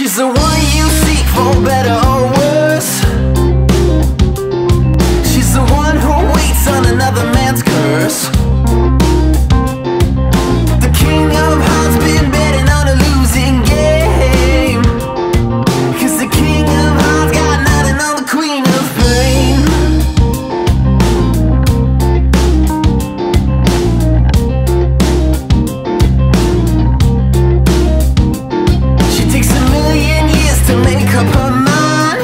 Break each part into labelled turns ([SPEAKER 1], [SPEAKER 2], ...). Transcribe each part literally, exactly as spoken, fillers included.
[SPEAKER 1] She's the one you seek, for better or worse. She's the one who waits on another man's curse. The king of hearts been betting on a losing game, 'cause the king of hearts got nothing on the queen of pain. She takes a million years to make up her mind.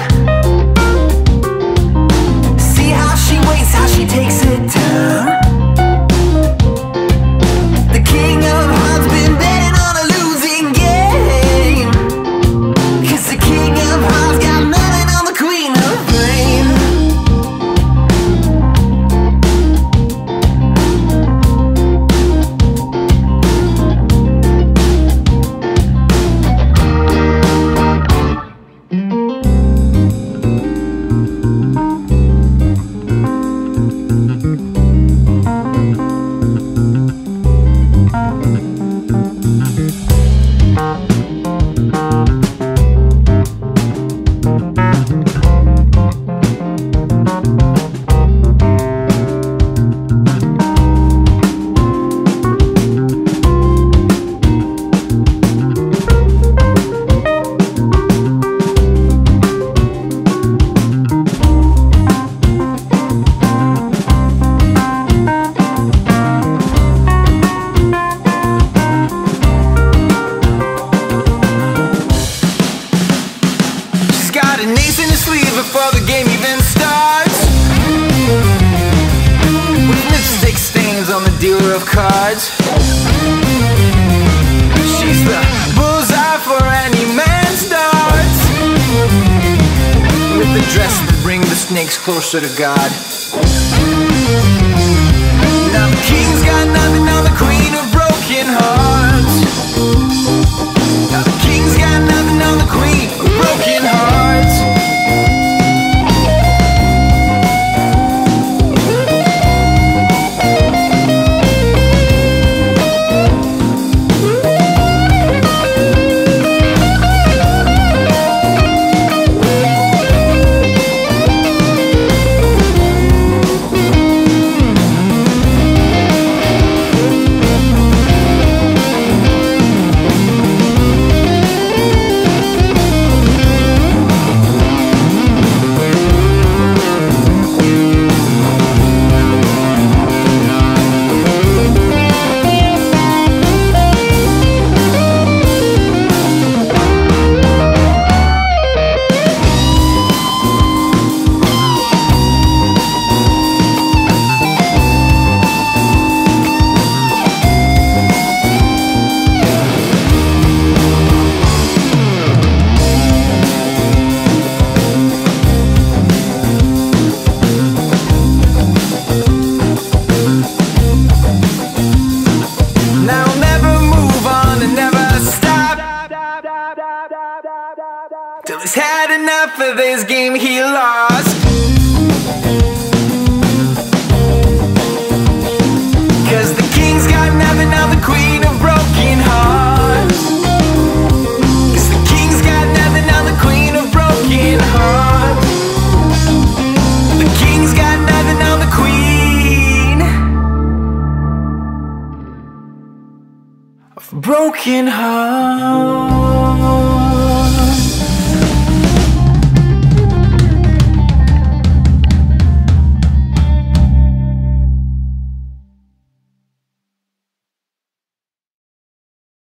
[SPEAKER 1] See how she waits, how she takes it down. The king of hearts been betting on a losing game, 'cause the king of hearts got nothing on the queen of pain. Got an ace in his sleeve before the game even starts, with lipstick stains on the dealer of cards. She's the bullseye for any man's darts, with the dress that brings the snakes closer to God. Now the king's got nothing on the queen of broken hearts. Now the king's got nothing on the queen of broken hearts. Till he's had enough of this game he lost. 'Cause the king's got nothing on the queen of broken hearts. 'Cause the king's got nothing on the queen of broken hearts. The king's got nothing on the queen of broken hearts.